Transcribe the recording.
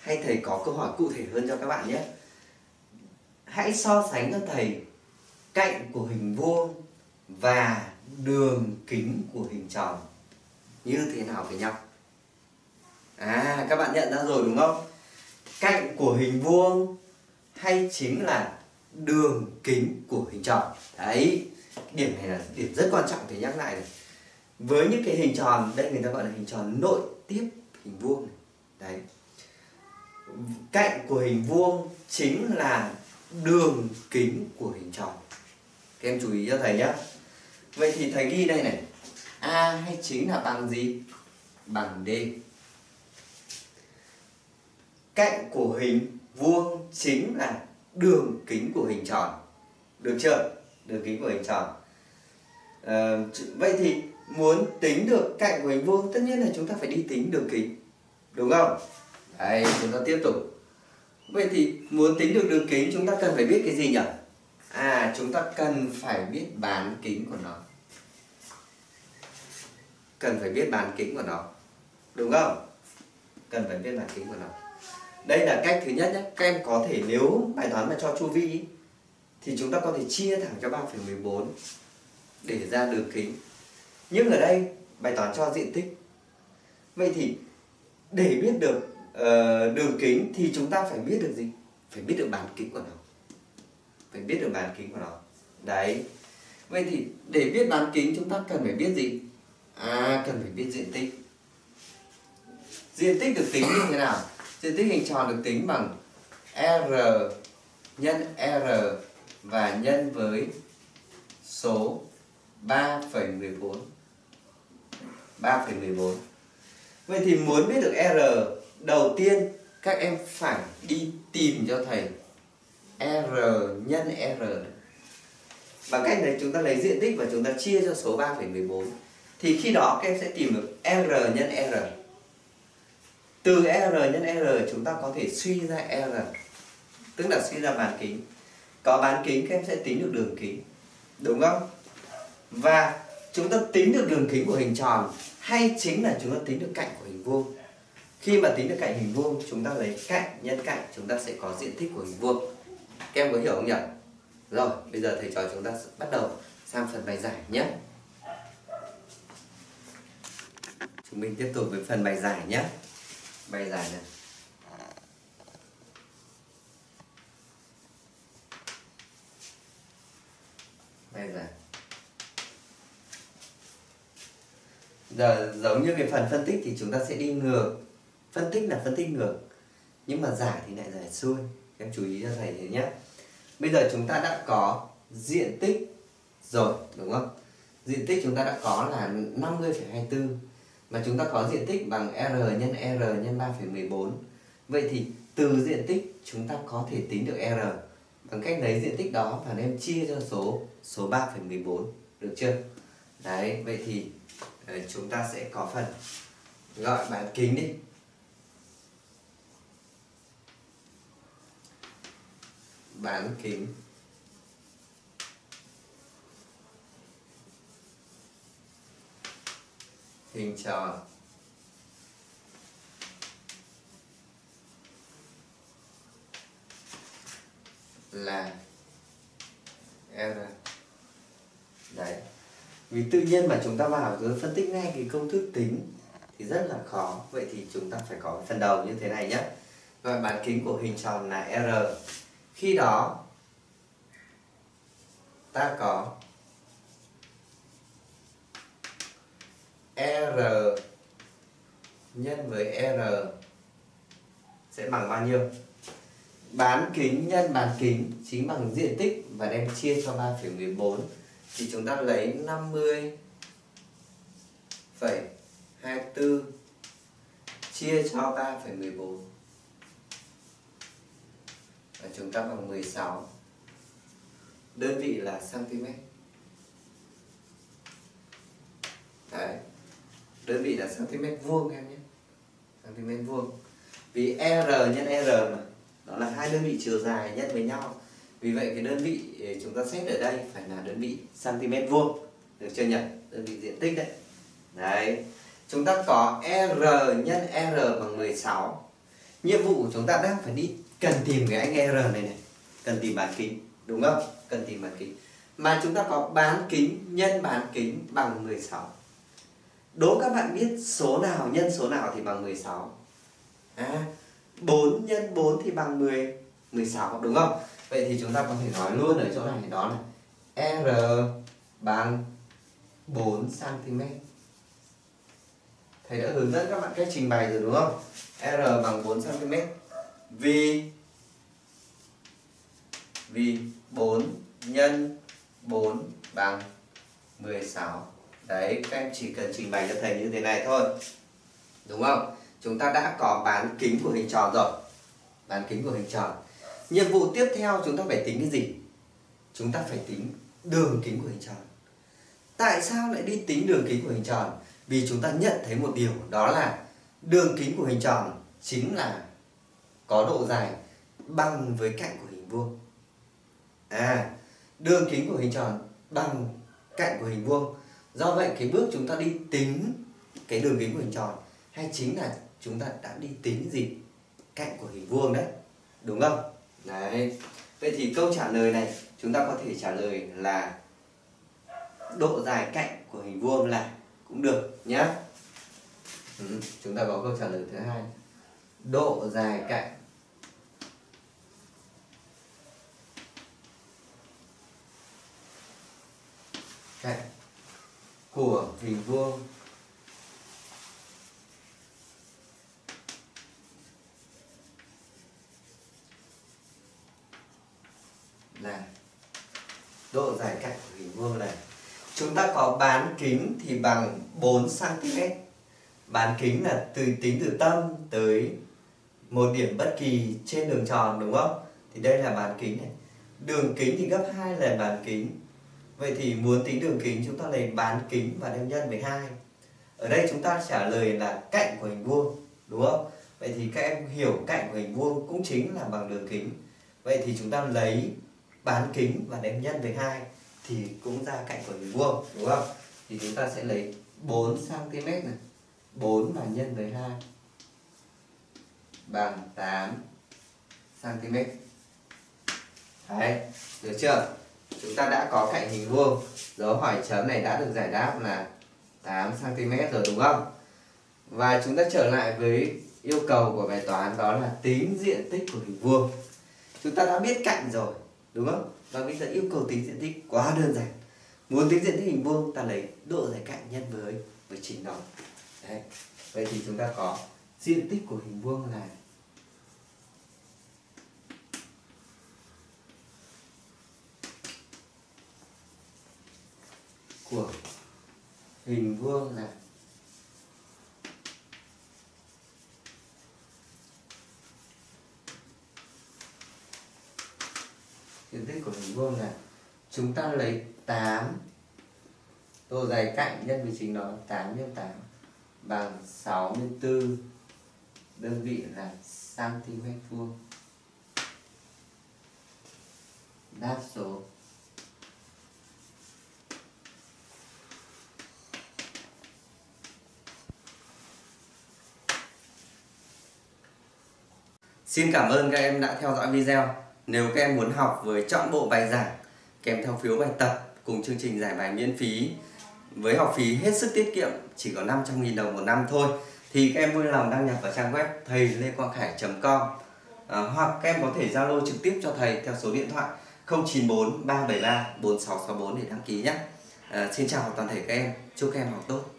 hay thầy có câu hỏi cụ thể hơn cho các bạn nhé. Hãy so sánh cho thầy cạnh của hình vuông và đường kính của hình tròn như thế nào với nhau. Các bạn nhận ra rồi đúng không? Cạnh của hình vuông hay chính là đường kính của hình tròn. Đấy, điểm này là điểm rất quan trọng, thầy nhắc lại này. Với những cái hình tròn, đây người ta gọi là hình tròn nội tiếp hình vuông này. Đấy, cạnh của hình vuông chính là đường kính của hình tròn. Các em chú ý cho thầy nhé. Vậy thì thầy ghi đây này, A hay chính là bằng gì? Bằng D. Cạnh của hình vuông chính là đường kính của hình tròn. Được chưa? Đường kính của hình tròn. Vậy thì muốn tính được cạnh của hình vuông, tất nhiên là chúng ta phải đi tính đường kính, đúng không? Đấy, chúng ta tiếp tục. Vậy thì muốn tính được đường kính chúng ta cần phải biết cái gì nhỉ? Chúng ta cần phải biết bán kính của nó. Cần phải biết bán kính của nó, đúng không? Cần phải biết bán kính của nó. Đây là cách thứ nhất nhé. Các em có thể, nếu bài toán mà cho chu vi ý, thì chúng ta có thể chia thẳng cho 3,14 để ra đường kính. Nhưng ở đây bài toán cho diện tích. Vậy thì để biết được đường kính thì chúng ta phải biết được gì? Phải biết được bán kính của nó. Phải biết được bán kính của nó. Đấy. Vậy thì để biết bán kính chúng ta cần phải biết gì? Cần phải biết diện tích. Diện tích được tính như thế nào? Diện tích hình tròn được tính bằng R nhân R và nhân với số 3,14. 3,14. Vậy thì muốn biết được R, đầu tiên các em phải đi tìm cho thầy R nhân R. Bằng cách này chúng ta lấy diện tích và chúng ta chia cho số 3,14. Thì khi đó các em sẽ tìm được R nhân R. Từ R nhân R chúng ta có thể suy ra R, tức là suy ra bán kính. Có bán kính các em sẽ tính được đường kính, đúng không? Và chúng ta tính được đường kính của hình tròn hay chính là chúng ta tính được cạnh của hình vuông. Khi mà tính được cạnh hình vuông chúng ta lấy cạnh nhân cạnh, chúng ta sẽ có diện tích của hình vuông. Các em có hiểu không nhỉ? Rồi, bây giờ thầy trò chúng ta bắt đầu sang phần bài giải nhé. Chúng mình tiếp tục với phần bài giải nhé. Bài giải này. Bài giải. Giờ giống như cái phần phân tích thì chúng ta sẽ đi ngược. Phân tích là phân tích ngược, nhưng mà giải thì lại giải xuôi. Các em chú ý cho thầy thế nhé. Bây giờ chúng ta đã có diện tích rồi, đúng không? Diện tích chúng ta đã có là 50,24. Mà chúng ta có diện tích bằng R nhân R nhân 3,14. Vậy thì từ diện tích chúng ta có thể tính được R bằng cách lấy diện tích đó và đem chia cho số 3,14. Được chưa? Đấy, vậy thì chúng ta sẽ có phần gọi bán kính đi. Bán kính hình tròn là R. Đấy. Vì tự nhiên mà chúng ta vào cứ phân tích ngay cái công thức tính thì rất là khó. Vậy thì chúng ta phải có phần đầu như thế này nhé. Gọi bán kính của hình tròn là R. Khi đó ta có R nhân với R sẽ bằng bao nhiêu? Bán kính nhân bán kính chính bằng diện tích và đem chia cho 3,14. Thì chúng ta lấy 50,24 chia cho 3,14 và chúng ta bằng 16. Đơn vị là cm. Đấy. Đơn vị là cm vuông em nhé. Cm vuông. Vì R nhân R mà, đó là hai đơn vị chiều dài nhân với nhau. Vì vậy cái đơn vị chúng ta xét ở đây phải là đơn vị cm vuông. Được chưa nhỉ? Đơn vị diện tích đấy. Đấy. Chúng ta có R nhân R bằng 16. Nhiệm vụ của chúng ta đang phải đi cần tìm cái anh R này, cần tìm bán kính, đúng không? Cần tìm bán kính. Mà chúng ta có bán kính nhân bán kính bằng 16. Đố các bạn biết số nào nhân số nào thì bằng 16? 4 nhân 4 thì bằng 16, đúng không? Vậy thì chúng ta có thể nói luôn ở chỗ này, đó là R bằng 4 cm. Thầy đã hướng dẫn các bạn cách trình bày rồi đúng không? R bằng 4 cm vì 4 nhân 4 bằng 16. Đấy, các em chỉ cần trình bày cho thầy như thế này thôi, đúng không? Chúng ta đã có bán kính của hình tròn rồi. Bán kính của hình tròn. Nhiệm vụ tiếp theo chúng ta phải tính cái gì? Chúng ta phải tính đường kính của hình tròn. Tại sao lại đi tính đường kính của hình tròn? Vì chúng ta nhận thấy một điều, đó là đường kính của hình tròn chính là có độ dài bằng với cạnh của hình vuông. Đường kính của hình tròn bằng cạnh của hình vuông. Do vậy cái bước chúng ta đi tính cái đường kính của hình tròn hay chính là chúng ta đã đi tính gì? Cạnh của hình vuông đấy, đúng không? Đấy. Vậy thì câu trả lời này chúng ta có thể trả lời là độ dài cạnh của hình vuông là cũng được nhá. Chúng ta có câu trả lời thứ hai. Độ dài cạnh của hình vuông là độ dài cạnh của hình vuông là, chúng ta có bán kính thì bằng 4 cm. Bán kính là tính từ tâm tới một điểm bất kỳ trên đường tròn, đúng không? Thì đây là bán kính này. Đường kính thì gấp 2 lần bán kính. Vậy thì muốn tính đường kính chúng ta lấy bán kính và đem nhân với 2. Ở đây chúng ta trả lời là cạnh của hình vuông, đúng không? Vậy thì các em hiểu cạnh của hình vuông cũng chính là bằng đường kính. Vậy thì chúng ta lấy bán kính và đem nhân với 2 thì cũng ra cạnh của hình vuông, đúng không? Thì chúng ta sẽ lấy 4 cm này, 4 và nhân với 2 bằng 8 cm. Đấy, được chưa? Chúng ta đã có cạnh hình vuông, dấu hỏi chấm này đã được giải đáp là 8 cm rồi, đúng không? Và chúng ta trở lại với yêu cầu của bài toán, đó là tính diện tích của hình vuông. Chúng ta đã biết cạnh rồi, đúng không? Và bây giờ yêu cầu tính diện tích quá đơn giản. Muốn tính diện tích hình vuông ta lấy độ dài cạnh nhân với chính đó. Đấy. Vậy thì chúng ta có diện tích của hình vuông là diện tích của hình vuông là chúng ta lấy 8 độ dài cạnh nhân với chính đó, 8 nhân 8 bằng 64, đơn vị là cm vuông. Đáp số. Xin cảm ơn các em đã theo dõi video. Nếu các em muốn học với trọn bộ bài giảng kèm theo phiếu bài tập cùng chương trình giải bài miễn phí với học phí hết sức tiết kiệm chỉ có 500.000 đồng một năm thôi, thì các em vui lòng đăng nhập vào trang web thầy-lê-quang-khải.com, hoặc các em có thể Zalo trực tiếp cho thầy theo số điện thoại 094 373 4664 để đăng ký nhé. Xin chào toàn thể các em, chúc các em học tốt.